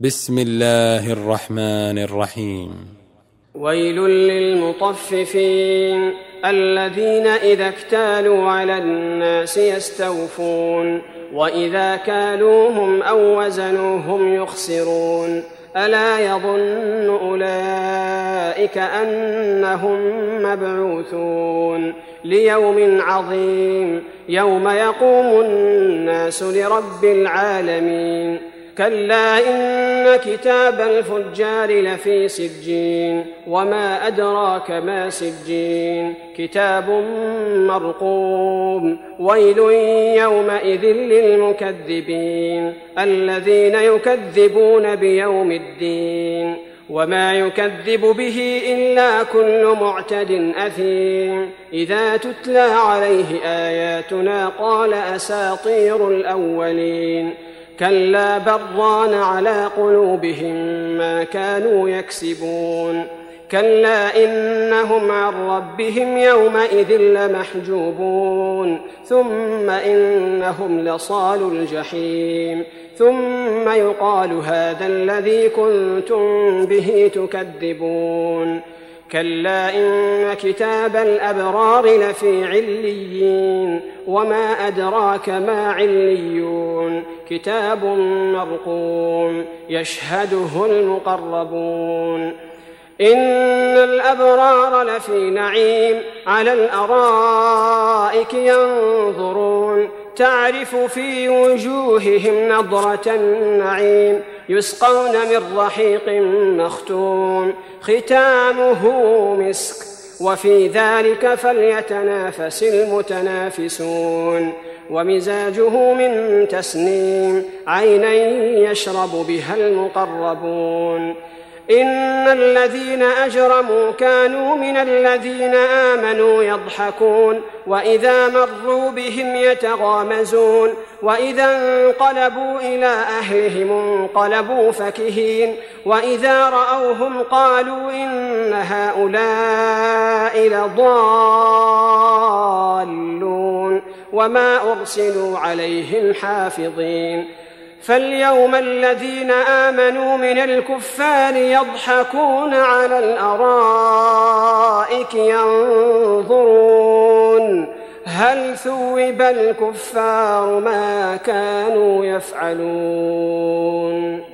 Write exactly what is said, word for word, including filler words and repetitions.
بسم الله الرحمن الرحيم. ويل للمطففين الذين إذا اكتالوا على الناس يستوفون وإذا كالوهم أو وزنوهم يخسرون ألا يظن أولئك أنهم مبعوثون ليوم عظيم يوم يقوم الناس لرب العالمين كلا إن كتاب الفجار لفي سجين وما أدراك ما سجين كتاب مرقوم ويل يومئذ للمكذبين الذين يكذبون بيوم الدين وما يكذب به إلا كل معتد أثيم إذا تتلى عليه آياتنا قال أساطير الأولين كلا بران على قلوبهم ما كانوا يكسبون كلا إنهم عن ربهم يومئذ لمحجوبون ثم إنهم لصالو الجحيم ثم يقال هذا الذي كنتم به تكذبون كلا إن كتاب الأبرار لفي عليين وما أدراك ما عليون كتاب مرقوم يشهده المقربون إن الأبرار لفي نعيم على الأرائك ينظرون تعرف في وجوههم نضرة النعيم يسقون من رحيق مختوم ختامه مسك وفي ذلك فليتنافس المتنافسون ومزاجه من تسنيم عينا يشرب بها المقربون إن الذين أجرموا كانوا من الذين آمنوا يضحكون وإذا مروا بهم يتغامزون وإذا انقلبوا إلى أهلهم انقلبوا فكهين وإذا رأوهم قالوا إن هؤلاء لضالون وما أرسلوا عليهم حافظين فاليوم الذين آمنوا من الكفار يضحكون على الأرائك ينظرون هل ثوب الكفار ما كانوا يفعلون.